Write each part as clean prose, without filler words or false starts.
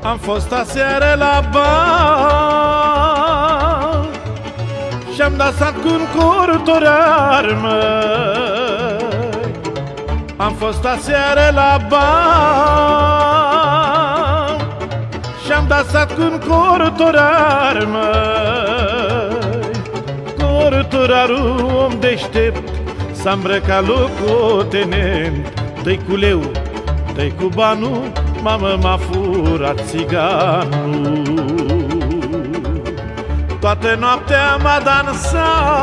Am fost aseară la bar și-am dansat cu un curturar, măi. Am fost aseară la bar și-am dansat cu un curturar, măi. Curturarul, om deștept, s-a îmbrăcat locotenent. Dă-i cu leu, dă-i cu banul, mamă, m-a furat țiganul. Toată noaptea m-a dansat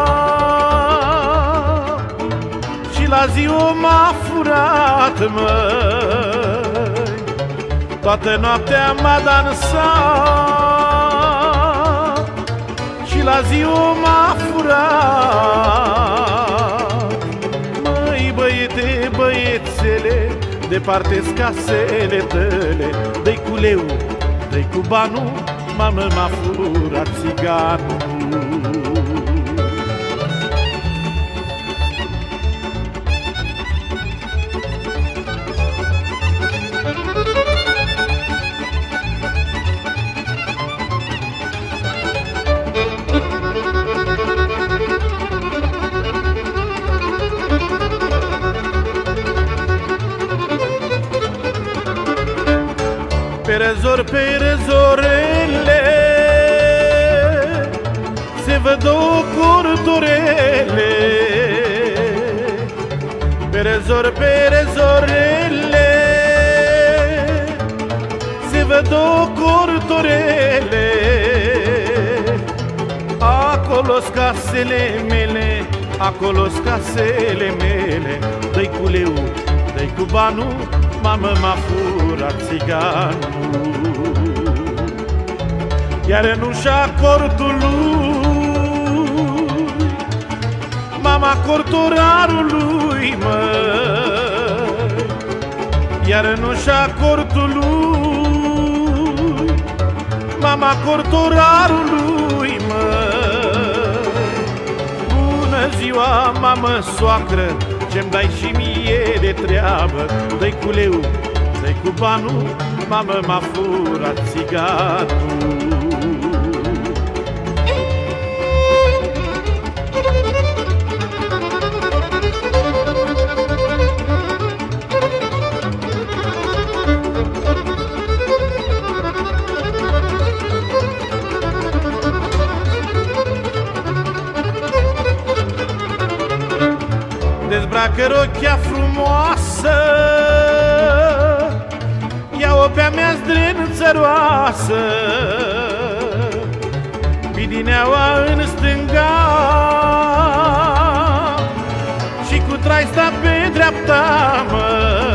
și la ziua m-a furat, măi. Toată noaptea m-a dansat și la ziua m-a furat. Măi, băiete, băiețele, departe-s casele tăle. Dă-i cu leu, dă-i cu banul, mamă, m-a furat țiganul. Pe răzor, pe răzorele se văd două curturele. Pe răzor, pe răzorele se văd două curturele. Acolo-s casele mele, acolo-s casele mele. Dă-i cu leu, dă-i cu banul, mamă, m-a furat țiganul. Iar în ușa cortului, mama curturarului, măi. Iar în ușa cortului, mama curturarului, măi. Bună ziua, mamă soacră, ce-mi dai și mie de treabă. Dă-i cu leu, dă-i cu banul, mamă, m-a furat țiganul. Dezbracă rochia frumoasă, ia-o pe-a mea zdrențăroasă. Bidineaua în stânga și cu traista pe dreapta, mă.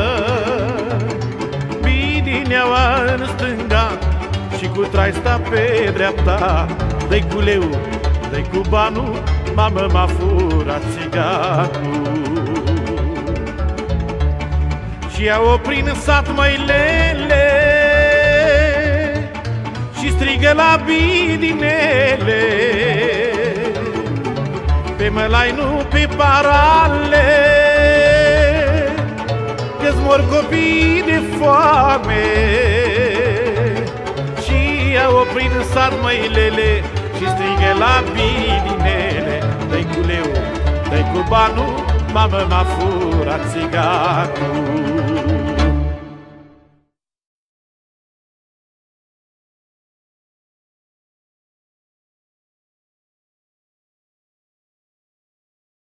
Bidineaua în stânga și cu traista pe dreapta. Dă-i cu leu, dă-i cu banul, mamă, m-a furat țiganul. Și ia-o prin sat, măilele, și strigă la bidinele. Pe mălai, nu pe parale, că-ți mor copii de foame. Și ia-o prin sat, măilele, și strigă la bidinele. Dă-i cu leu, dă-i cu banul, mamă, m-a furat țiganul.